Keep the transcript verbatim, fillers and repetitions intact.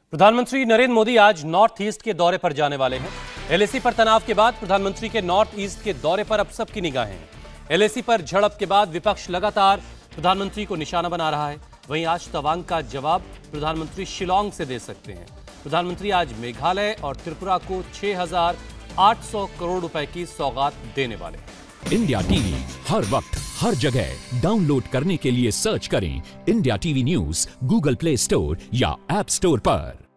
प्रधानमंत्री नरेंद्र मोदी आज north east के दौरे पर जाने वाले हैं। एलएसी पर तनाव के बाद प्रधानमंत्री के नॉर्थ ईस्ट के दौरे पर अब सबकी निगाहें हैं। एलएसी पर झड़प के बाद विपक्ष लगातार प्रधानमंत्री को निशाना बना रहा है। वहीं आज तवांग का जवाब प्रधानमंत्री शिलांग से दे सकते हैं। प्रधानमंत्री आज मेघालय और त्रिपुरा को छह हजार आठ सौ करोड़ रुपए की सौगात देने वाले हैं। इंडिया टीवी हर वक्त हर जगह डाउनलोड करने के लिए सर्च करें India TV news Google Play Store या ऐप स्टोर पर।